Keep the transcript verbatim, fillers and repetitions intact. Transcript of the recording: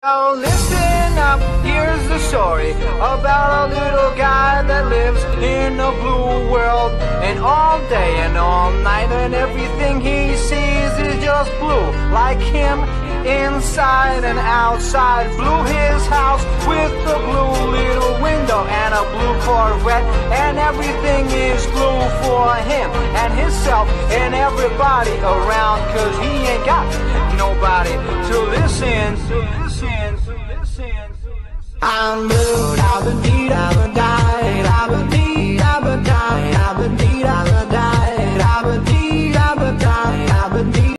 Now listen up, here's the story about a little guy that lives in a blue world. And all day and all night and everything he sees is just blue. Like him, inside and outside. Blue his house with a blue little window and a blue Corvette. And everything is blue for him and himself and everybody around. Cause he ain't got nobody to listen, to listen, to listen, to listen. I'm blue, I've been beat, I've been died.